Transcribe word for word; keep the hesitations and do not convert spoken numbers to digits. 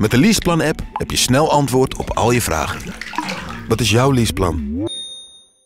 Met de Leaseplan-app heb je snel antwoord op al je vragen. Wat is jouw leaseplan?